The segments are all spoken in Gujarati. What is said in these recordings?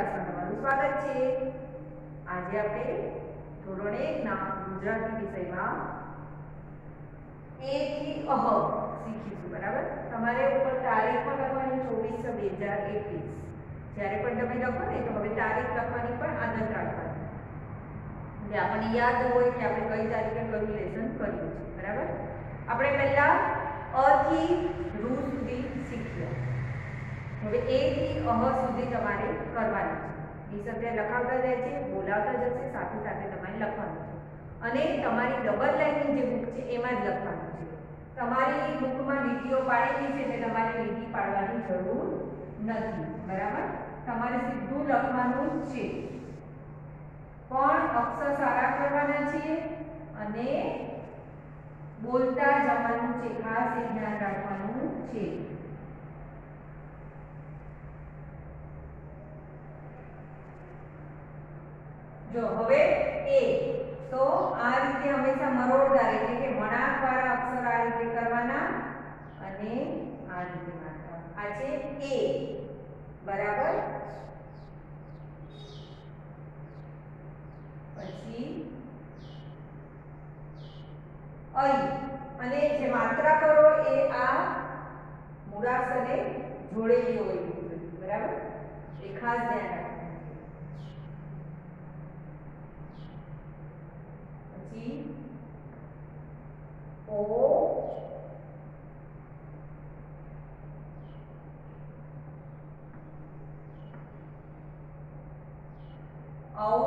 ક્લાસમાં તમારું સ્વાગત છે। આજે આપણે ધોરણ 1 ના ગુજરાતી વિષયમાં એ થી અહ શીખીશું। બરાબર, તમારે ઉપર તારીખ પણ લખવાની 24/6/2021। જ્યારે પણ તમે લખો ને તો હવે તારીખ લખવાની પણ આદત રાખવાની, એટલે આપણને યાદ હોય કે આપણે કઈ તારીખે કયું લેસન કર્યું છે। બરાબર, આપણે પહેલા અ થી રૂ સુધી શીખ્યા। હવે એ થી અહ સુધી તમારે કરવાનું છે। નિસર્ગે લખાવતા જાય છે, બોલાવતા જશે, સાથે સાથે તમારે લખવાનું છે। અને તમારી ડબલ લાઈનની જે બુક છે એમાં જ લખવાનું છે। તમારી બુકમાં લીટીઓ પાડેલી છે એટલે તમારે લીટી પાડવાની જરૂર નથી। બરાબર, તમારે સીધું લખવાનું જ છે, પણ અક્ષર સારા કરવાના છે અને બોલતા જવાનું છે। ખાસ એ ધ્યાન રાખવાનું છે। જો હવે એ તો આ રીતે હંમેશા મરોડદાર એટલે કે વળાંકવાળા અક્ષર આ રીતે કરવાના અને આ રીતે માત્ર આ છે એ। બરાબર, પછી અઈ અને જે માત્રા કરો એ આ મૂળાક્ષરે જોડેલી હોય છે। બરાબર, એ ખાસ ધ્યાન રાખવાનું છે। પછી ઓ ઔ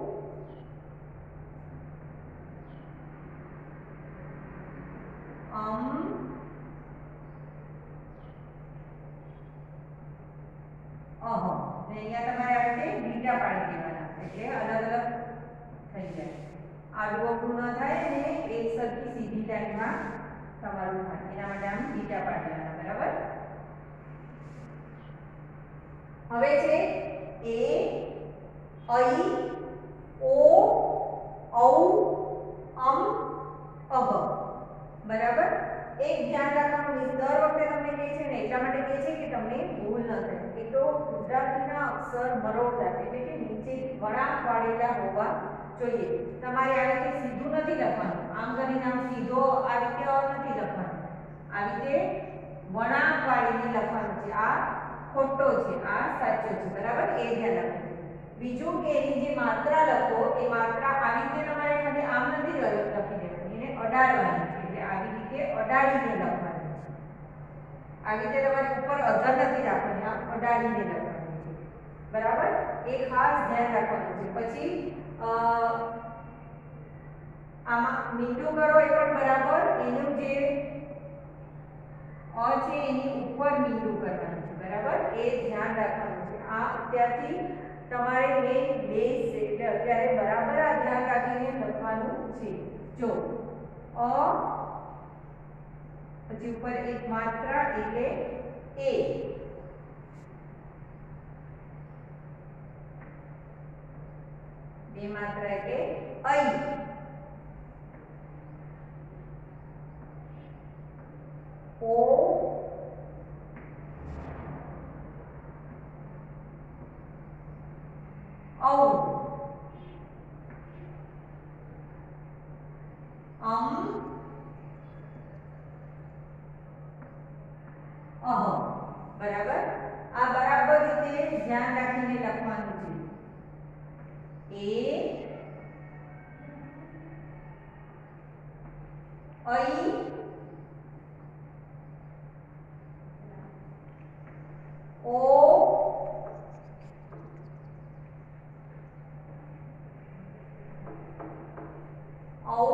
અહ ને અહીંયા તમારે આ રીતે લીટા પાડી દેવાના એટલે અલગ અલગ થઈ જાય, આડું અવળું ન થાય અને એક સરખી સીધી લાઈનમાં તમારું થાય એના માટે આમ લીટા પાડી દેવાના। બરાબર, હવે છે એ ઐ ઓ ઔ અમ અહ। બરાબર, એક ધ્યાન રાખવાનું, દર વખતે તમને કહે છે ને એટલા માટે કહે છે કે તમને ભૂલ ન થાય। એ તો ગુજરાતીના અક્ષર મરોડદાર એટલે કે નીચે વળાંક વાળેલા હોવા જોઈએ। તમારે આ રીતે સીધું નથી લખવાનું, આમ કરીને આમ સીધો આ રીતે નથી લખવાનું, આ રીતે વળાંક વાળીને લખવાનું છે। આ ખોટો છે, આ સાચો છે। બરાબર, એ ધ્યાન રાખવું। બીજું કે એની જે માત્રા લખો એ માત્રા આવી રીતે તમારે ખાલી આમ નથી લખી દેવાની, એને અડાડવાની છે, એટલે આવી રીતે અડાડીને લખવાનું છે। આવી રીતે તમારે ઉપર અધર નથી રાખવાની, આમ અડાડીને લખવાનું છે। બરાબર, એ ખાસ ધ્યાન રાખવાનું છે। પછી આમાં મીંડું કરો એ પણ બરાબર, એનું જે અ છે એની ઉપર મીંડું કરવાનું છે। બરાબર, એ ધ્યાન રાખવાનું છે। આ અત્યારથી તમારે મેઇન બેઝ છે એટલે અત્યારે બરાબર આ ધ્યાન રાખીને લખવાનું છે। જો અ પછી ઉપર એક માત્રા એટલે એ, બે માત્રા એટલે ઐ, ઓ ઔ અમ અહ। બરાબર, આ બરાબર રીતે ધ્યાન રાખીને લખવાનું છે। એ ઐ ઓ ઔ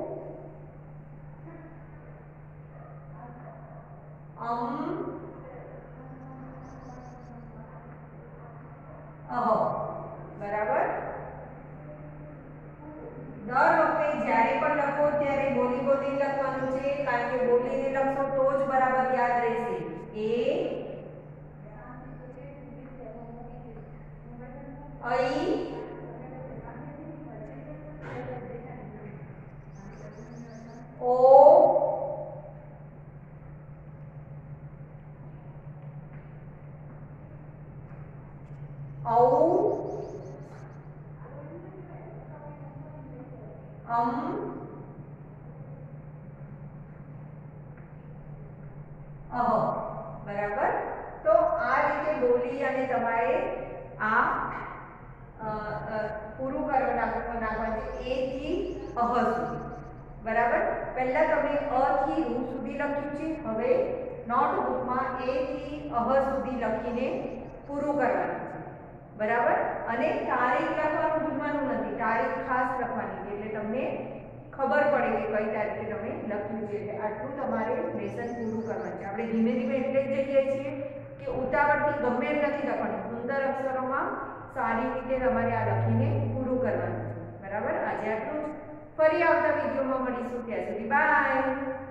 અમ અહ। બરાબર, દર વખતે જ્યારે પણ લખો ત્યારે બોલી બોલી લખવાનું છે, ઔ બરાબર. તો આ રીતે બોલી અને તમારે આ પૂરું નાખવાનું છે એ થી અહ સુધી. બરાબર. પહેલા તમે અ થી રૂ સુધી લખ્યું છે, હવે નોટબુકમાં એ થી અહ સુધી લખીને પૂરું કરવાનું છે. બરાબર. અને તારીખ લખવાનું ભૂલવાનું નથી, તારીખ ખાસ લખવાની છે એટલે તમને ખબર પડે કે કઈ તારીખે તમે લખ્યું છે. એટલે આટલું તમારે લેસન પૂરું કરવાનું છે. આપણે ધીમે ધીમે એટલે જ જઈએ છીએ કે ઉતાવળથી ગમે એમ નથી લખવાનું, સુંદર અક્ષરોમાં સારી રીતે તમારે આ લખીને પૂરું કરવાનું છે. બરાબર. આજે આટલું જ. ફરી આવતા વિડીયોમાં મળીશું. ત્યાં સુધી બાય.